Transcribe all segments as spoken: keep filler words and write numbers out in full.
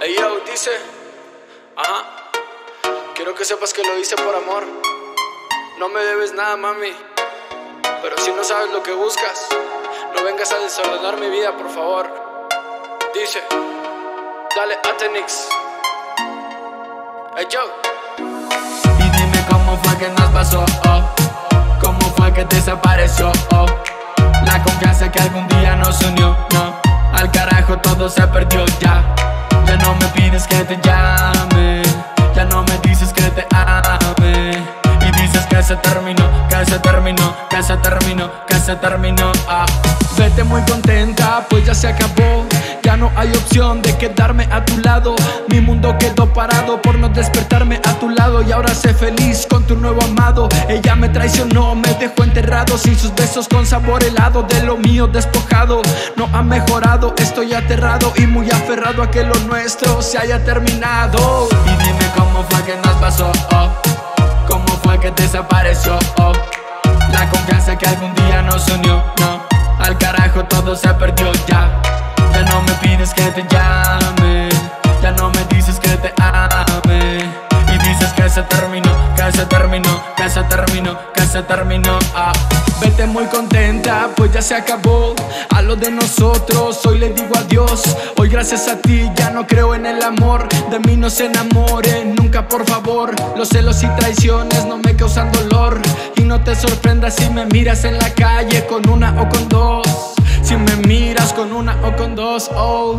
Ey, yo, dice, ajá, quiero que sepas que lo hice por amor. No me debes nada, mami, pero si no sabes lo que buscas, no vengas a desordenar mi vida, por favor. Dice, dale Atenix. Ey, yo. Y dime cómo fue que nos pasó, oh. Cómo fue que desapareció, oh. La confianza que algún día nos unió, no. Al carajo todo se perdió ya. Ya no me pides que te llame, ya no me dices que te ame. Y dices que se terminó, que se terminó, que se terminó, que se terminó, ah. Vete muy contenta, pues ya se acabó. Ya no hay opción de quedarme a tu lado. Mi mundo quedó parado por no despertarme a tu lado. Y ahora sé feliz con tu nuevo amado. Ella me traicionó, me dejó enterrado, sin sus besos con sabor helado. De lo mío despojado, no ha mejorado. Estoy aterrado y muy aferrado a que lo nuestro se haya terminado. Y dime cómo fue que nos pasó, oh. Cómo fue que desapareció, oh. La confianza que algún día nos unió, no. Al carajo todo se perdió ya. Ya no me pides que te llame, ya no me dices que te ame. Y dices que se terminó, que se terminó, que se terminó, que se terminó, ah. Vete muy contenta, pues ya se acabó. A lo de nosotros, hoy le digo adiós. Hoy gracias a ti ya no creo en el amor. De mí no se enamore, nunca por favor. Los celos y traiciones no me causan dolor. Y no te sorprendas si me miras en la calle con una o con dos. Si me miras con una o con dos, oh.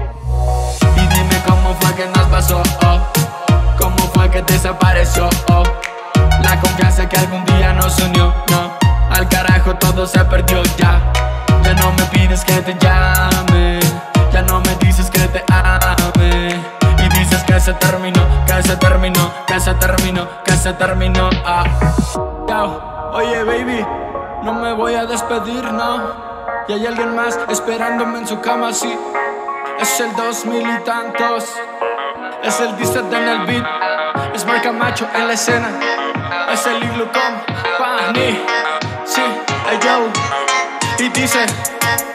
Y dime cómo fue que nos pasó, oh. Cómo fue que desapareció, oh. La confianza que algún día nos unió, no. Al carajo todo se perdió ya. Ya no me pides que te llame, ya no me dices que te ame. Y dices que se terminó, que se terminó, que se terminó, que se terminó, ah. Yo, oye baby, no me voy a despedir, no. Y hay alguien más esperándome en su cama, sí. Es el dos mil y tantos. Es el Disset en el beat. Es Marc Camacho en la escena. Es el Iglu con Pani. Sí, hey yo. Y dice